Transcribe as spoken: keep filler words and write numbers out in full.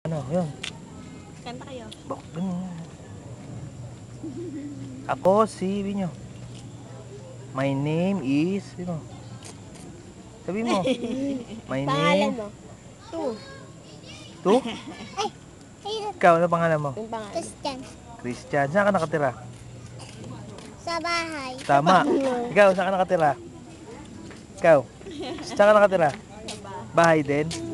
Ano, yun. Kanta kayo. Bak, ganun. Ako si, sabi nyo. My name is, sino? Sabi mo. My Pangalan name. mo. Two. Tu? Ay, Ikaw, ano pangalan mo? Yung pangalan. Christian. Christian. Saan ka nakatira? Sa bahay. Tama. Ikaw, saan ka nakatira? Ikaw, saan ka nakatira? Bahay din?